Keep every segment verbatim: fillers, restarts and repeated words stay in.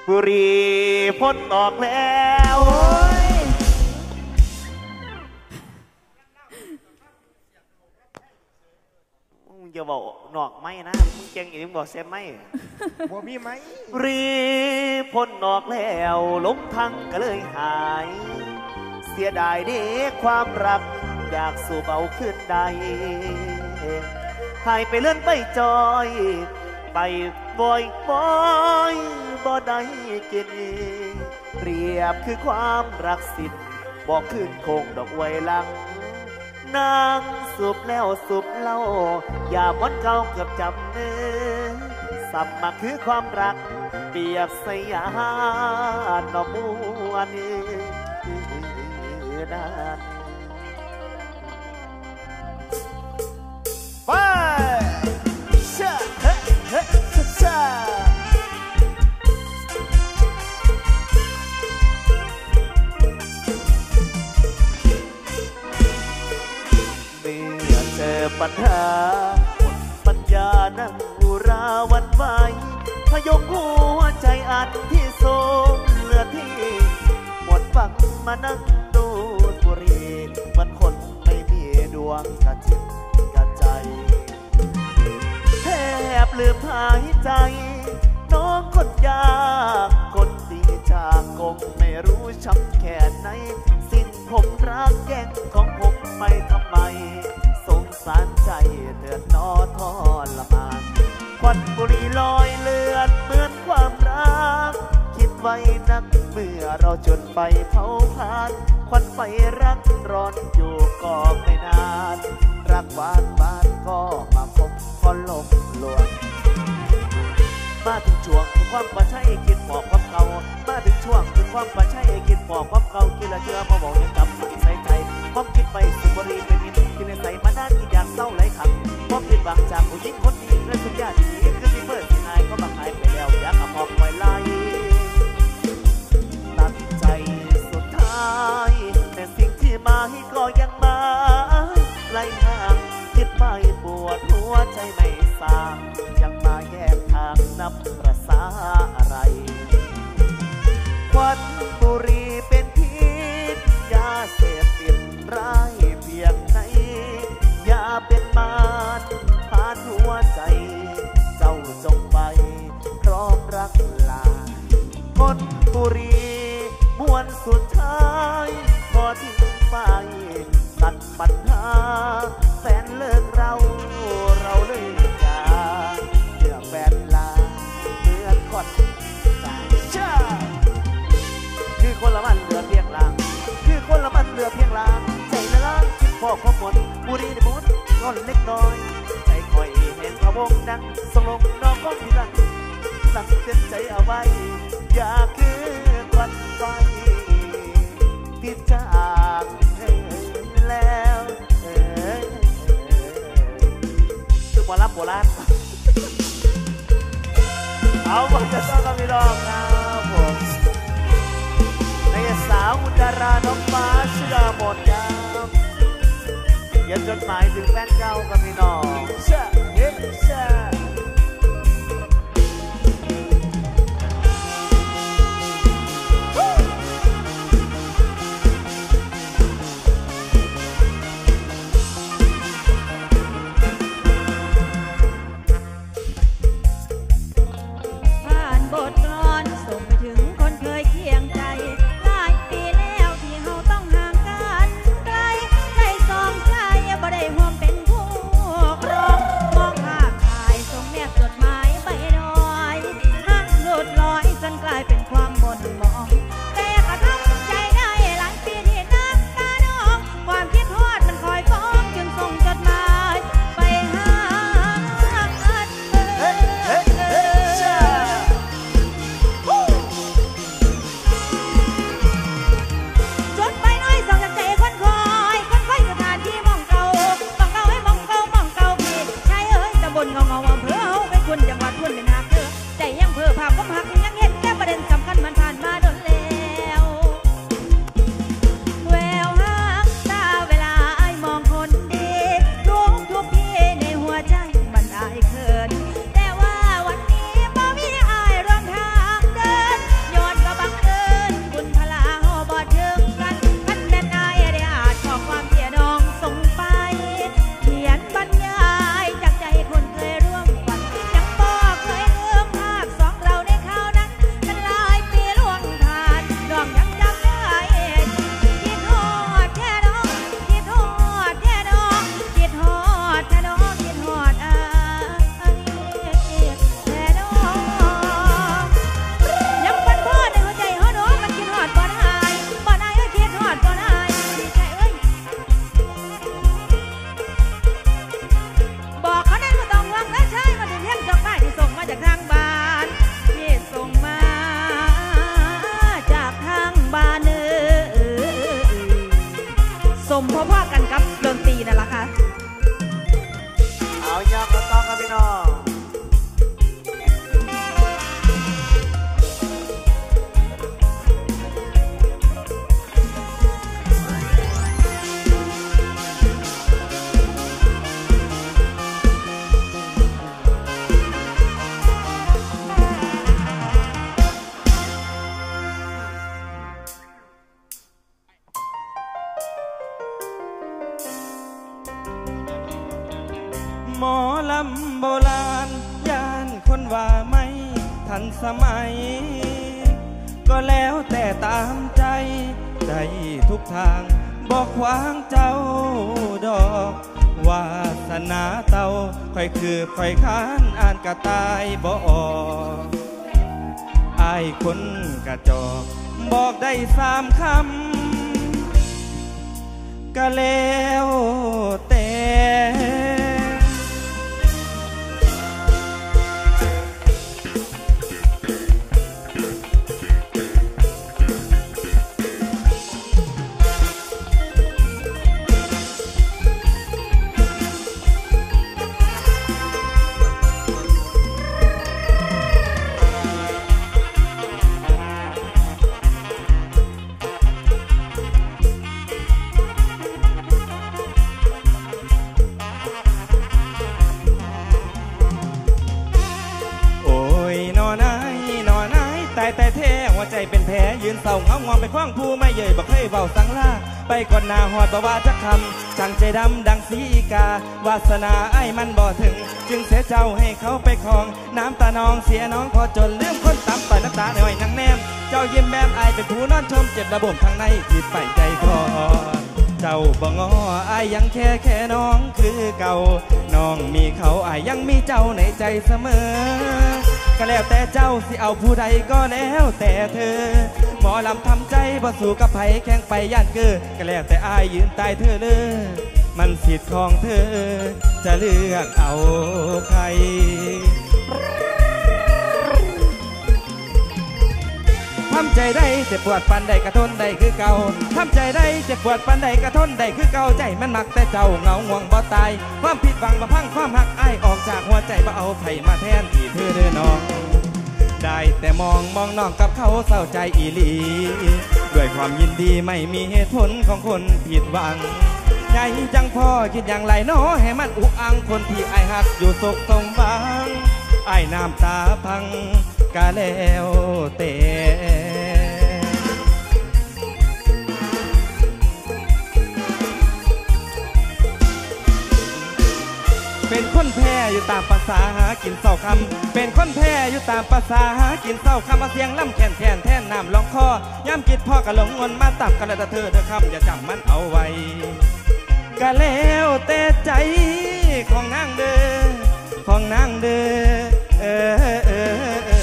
บุรีพ้นออกแล้วมึงจะบอกนอกไหมนะมึงเก่งอีกมึงบอกเซมไหมบ่มีไหมรีพ้นออกแล้วลงทางก็เลยหายเสียดายเด็กความรักอยากสู่เบาขึ้นได้หายไปเลื่อนไปจอยไปบ่อยบ่อยบ่ได้กินเปรียบคือความรักสิ้นบอกขึ้นคงดอกไว้ลังนางสูบแล้วสูบเล่าอย่าวันเก่าเกือบจำเนื้อสับมาคือความรักเปรียบสยามนอมวนนานไปชาเฮ้เฮ้ชาชาเมื่อเจอปัญหาหมดปัญญานั่งอุราวันไหวพยกหัวใจอันที่โสมเหลือที่หมดฟังมานั่งดูบุรีเหมือนคนไม่มีดวงกระจิตกระใจแทบลืมหายใจน้องคนยากคนดีจากคงไม่รู้ช้ำแค่ไหนสิ้นผมรักแย่งของผมไปทำไมสงสารใจเดือดนอทรมานควันบุหรี่ลอยเลือดเหมือนความรักคิดไว้นักเมื่อเราจุดไฟเผาผลาญควันไฟรักร้อนอยู่ก็ไม่นานรักหวานบ้านก็มาพบพอลมลวนมาถึงช่วงคือความประชัยคิดบอกความเก่ามาถึงช่วงคือความประชัยคิดบอกความเก่ากินละเชื่อมาบอกยังจำใส่ใจความคิดไปสุบรีเป็นมิตรกินใส่มาด้านกินอยากเศร้าไหลขังความผิดหวังจากผู้หญิงคนนี้และสุดยอดที่คือที่เปิดที่นายก็มาหายไปแล้วอยากเอาพอกไว้ไล่ตัดใจสุดท้ายแต่สิ่งที่มาให้ก็ยังมาไล่ห่างคิดไปปวดหัวใจไม่สางยังมาแยกทางนับประสาอะไรควันบุหรี่เป็นพิษยาเสพติดร้ายเพียงไหนอย่าเป็นมารผ่านหัวใจเจ้าจงไปพร้อมรักลาคนบุหรี่มวนสุดท้ายก็ทิ้งไปตัดปัญหาแฟนเลิกเราเราเลิกกันเลือกแฟนลาเหมือนคนตายชาคือคนละมันเหลือเพียงลางคือคนละมันเหลือเพียงลางใจละล้างคิดพอข้อมดบุรีในมุดงอนเล็กน้อยใจคอยเห็นพะวงดังสลบน้องก็ที่รักตั้งเต็มใจเอาไว้อยากคือควันไฟที่จากแล้วคือหมอลำโบราณเอาบังจะต้องกับพี่รองครับผมในสาวอุดาราน้องฟ้าชื่อหมดครับเขียนจดหมายถึงแฟนเก่ากับพี่น้องเชื่อเฮ้เชื่อบทกลอนส่งไปถึงคนเคยเคียงใจหลายปีแล้วที่เฮาต้องห่างกันไกลใจสองใจบ่ได้ห่วงเป็นคู่ใครมพ่อๆกันกับดนตรีนั่นแหละค่ะเอายากมาต้องครับพี่น้องหมอลำโบราณย่านคนว่าไม่ทันสมัยก็แล้วแต่ตามใจได้ทุกทางบอกขวางเจ้าดอกวาสนาเต่าค่อยคือค่อยค้านอ่านกระตายบ่ออกอายคนกระจอกบอกได้สามคำก็แล้วแต่แต่แท้หัวใจเป็นแผลยืนเศร้าเงางอไปคว้างผู้ไม่เย่ยบอกให้เบาสังลาไปก่อนหน้าหอดบ่ว่าจะคำช่างใจดำดังสีกาวาสนาไอ้มันบ่ถึงจึงเสียเจ้าให้เขาไปคลองน้ำตานองเสียน้องพอจนลืมคนตำไปน้ำตาหน่อยนังแนมเจ้ายิ้มแย้มไอ้เป็นผู้นอนชมเจ็บระบบทางในคิดไปใจคอเจ้าบ่งอไอ้ยังแค่แค่น้องคือเก่าน้องมีเขาไอ้ยังมีเจ้าในใจเสมอก็แล้วแต่เจ้าสิเอาผู้ใดก็แล้วแต่เธอหมอลำทำใจบ่สู้กับไผแข่งไปย่านเก้อก็แล้วแต่อายยืนตายเธอเลยมันสิทธิ์ของเธอจะเลือกเอาใครทำใจได้เจ็บปวดปันใดกระทนใดคือเก่าทำใจได้เจ็บปวดปันใดกระทนใดคือเก่าใจมันมักแต่เจ้าเงาง่วงบ่ตายความผิดหวังมาพังความหักอ้ายออกจากหัวใจบ่เอาไผมาแทนที่เธอเดินน้องได้แต่มองมองน้องกับเขาเศร้าใจอีหลีด้วยความยินดีไม่มีเหตุผลของคนผิดหวังไงจังพ่อคิดอย่างไรน้อให้มันอุกอังคนที่อ้ายหักอยู่สุขสมหวังอ้ายน้ำตาพังกะแล้วแต่เป็นคนแพ้อยู่ตามภาษาหากินเศร้าคำเป็นคนแพ้อยู่ตามภาษาหากินเศร้าคำมาเสียงล่ำแขนแทนแทนน้ำลองคอย่ำกิดพ่อกะหลงงนมาตับกะละเธอเธอคำอย่าจำมันเอาไว้กะแล้วแต่ใจของนางเด้อของนางเด้อเออเออเออ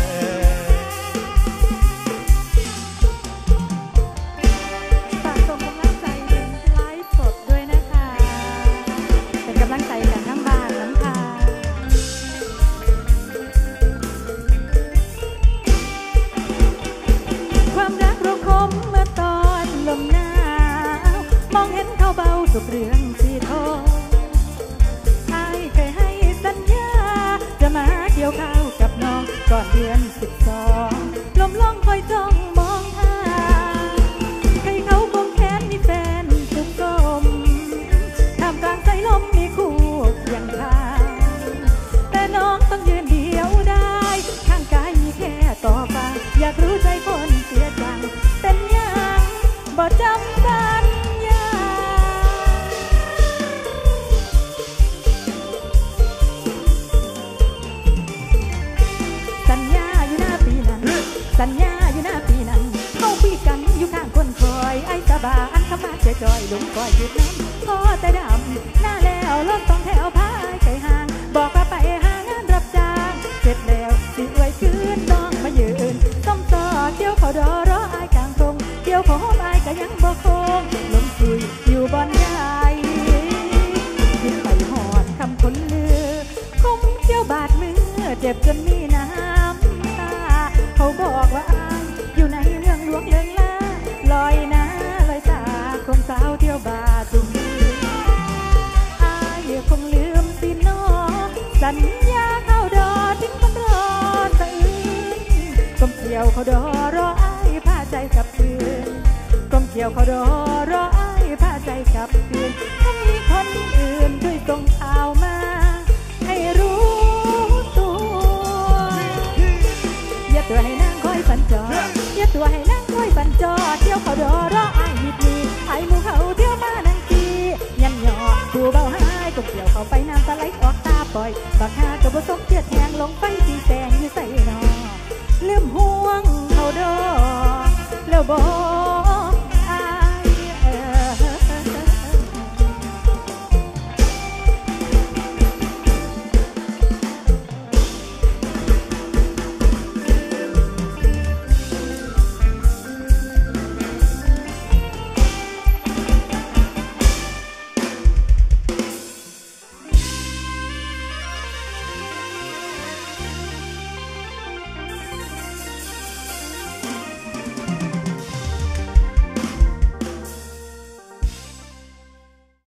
ฝากส่งกำลังใจไลฟ์สดด้วยนะคะเป็นกำลังใจกันทั้งบ้านทั้งค่ะความรักเราคมเมื่อตอนลมหนาวมองเห็นเขาเบาสุกเรื่องสีทองอ้ายเคยให้สัญญาจะมาเกี่ยวข้าวกับน้องก่อนเดือนสิบสองลมล่องคอยจ้องมองหาให้เขาคงแค้นมีแฟนสุกสมท่ามกลางใจลมมีคู่อย่างทางแต่น้องต้องยืนเดียวได้ข้างกายมีแค่ต่อฟังอยากรู้ใจคนเสียจังเป็นยังบ่จำสัญญาสัญญาอยู่หน้าปีนั้นสัญญาอยู่หน้าปีนั้นเขาคุยกันอยู่ข้างคนคอยไอ้ตาบาอันขมาเจจอยลุงคอยหยุดน้ำก็แต่ดำหน้าแล้วรถต้องแถวพายใจห่างบอกว่าไปหางานรับจ้างเสร็จแล้วสิไว้คืนน้องมายืนต้มต่อเที่ยวเขาดอรอไอ้กลางตรงเที่ยวเขาหอมไอ้ก็ยังบอกคงลมซุยอยู่บอนใหญ่คิดไปหอดคำคนลือคงเที่ยวบาดมือเจ็บจนมีน้ำตาเขาบอกว่าอ้ายอยู่ในเรื่องหลวงเรื่องล่าลอยหน้าลอยตาคงสาวเที่ยวบาญญาเข้าดอทิ้งมันรอสะอื้นกลมเกี่ยวเขาดอรออ้ายผ้าใจกับปืนกลมเกี่ยวเขาดอรออ้